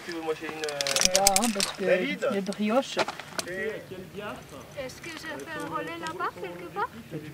tu veux? Moi j'ai une... parce que David, les brioches. Est-ce que je fais un relais là-bas, quelque part?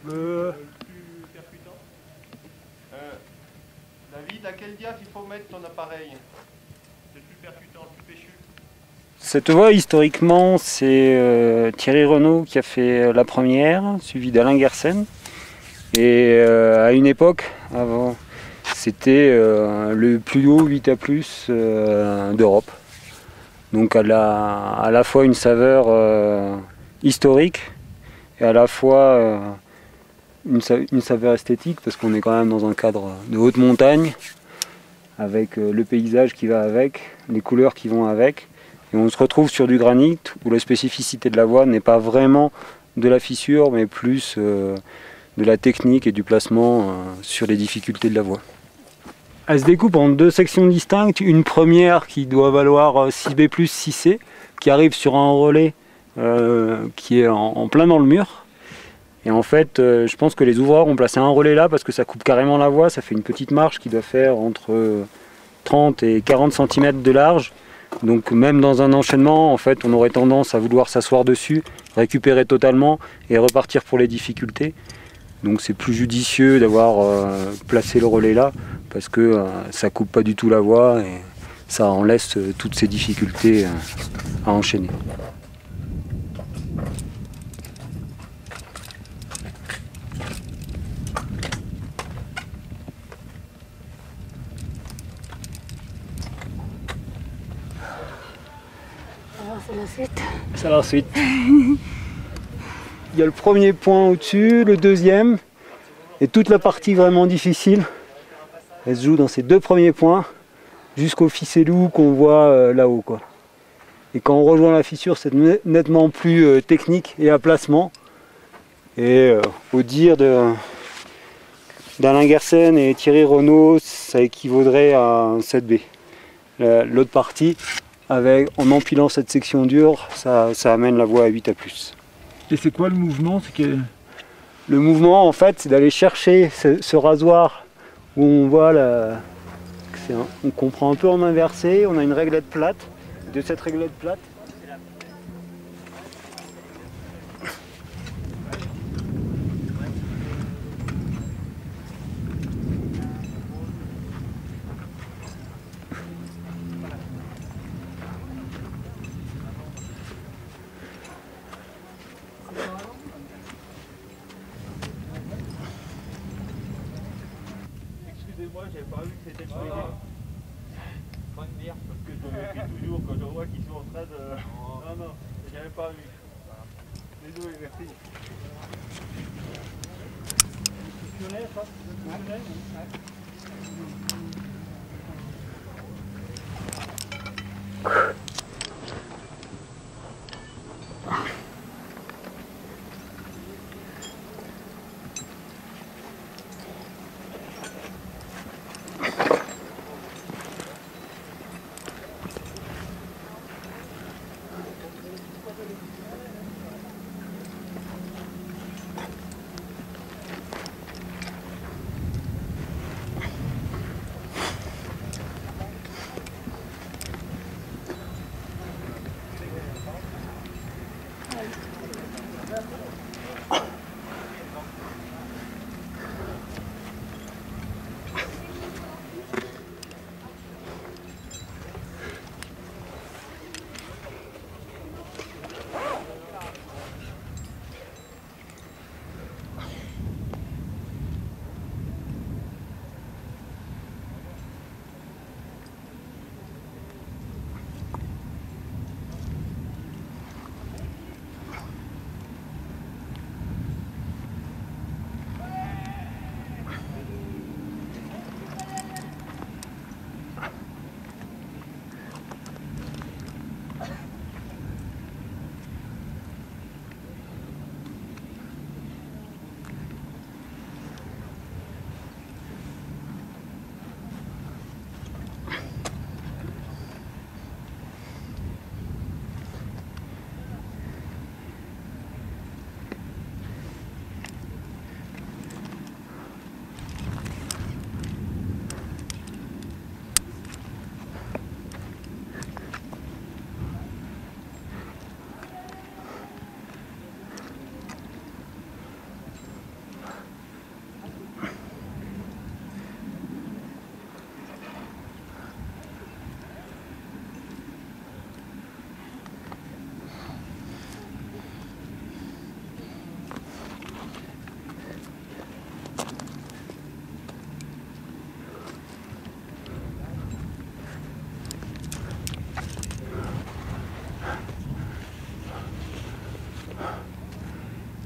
David, à quel diaph il faut mettre ton appareil? C'est plus percutant, plus péchu. Cette voie, historiquement, c'est Thierry Renaud qui a fait la première, suivi d'Alain Guersen. Et à une époque, avant, c'était le plus haut 8A+ d'Europe. Donc elle a à la fois une saveur historique et à la fois une saveur esthétique, parce qu'on est quand même dans un cadre de haute montagne, avec le paysage qui va avec, les couleurs qui vont avec. Et on se retrouve sur du granit où la spécificité de la voie n'est pas vraiment de la fissure, mais plus de la technique et du placement sur les difficultés de la voie. Elle se découpe en deux sections distinctes. Une première qui doit valoir 6B+, 6C, qui arrive sur un relais qui est en plein dans le mur. Et en fait, je pense que les ouvreurs ont placé un relais là parce que ça coupe carrément la voie. Ça fait une petite marche qui doit faire entre 30 et 40 cm de large. Donc même dans un enchaînement, en fait, on aurait tendance à vouloir s'asseoir dessus, récupérer totalement et repartir pour les difficultés. Donc c'est plus judicieux d'avoir placé le relais là, parce que ça coupe pas du tout la voie et ça en laisse toutes ces difficultés à enchaîner. Alors c'est la suite. C'est la suite. Il y a le premier point au-dessus, le deuxième, et toute la partie vraiment difficile, elle se joue dans ces deux premiers points, jusqu'au ficellou qu'on voit là-haut, quoi. Et quand on rejoint la fissure, c'est nettement plus technique et à placement. Et au dire d'Alain Guersen et Thierry Renaud, ça équivaudrait à un 7B. L'autre partie, en empilant cette section dure, ça amène la voie à 8A+. Et c'est quoi le mouvement? Le mouvement, en fait, c'est d'aller chercher ce rasoir où on voit on comprend un peu en inversé, on a une réglette plate. De cette réglette plate, Excusez-moi, j'avais pas vu que c'était expédié. Pas de merde, parce que je me méfie toujours quand je vois qu'ils sont en train de... Non, j'avais pas vu. Désolé, merci.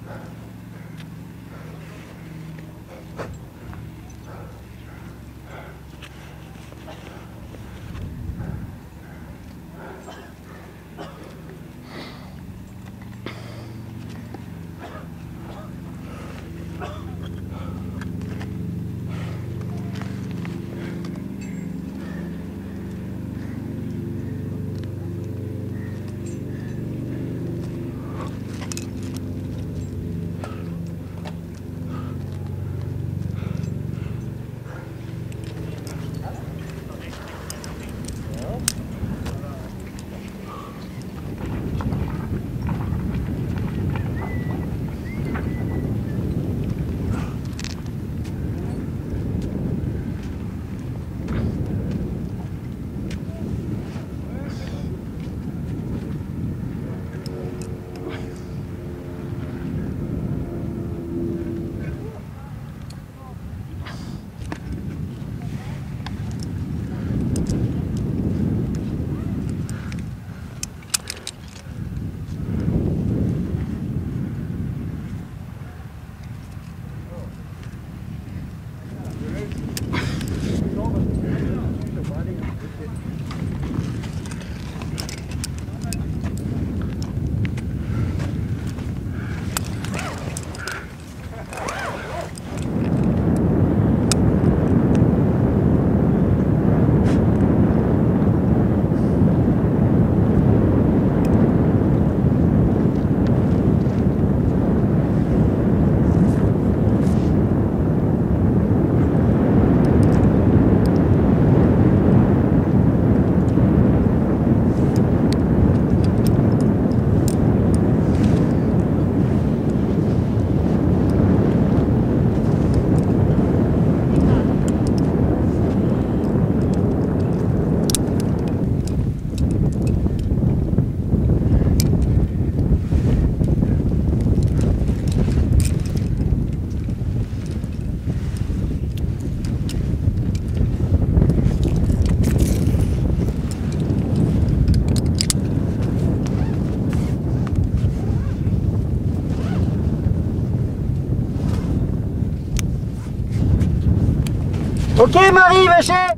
Ok Marie, Vacher.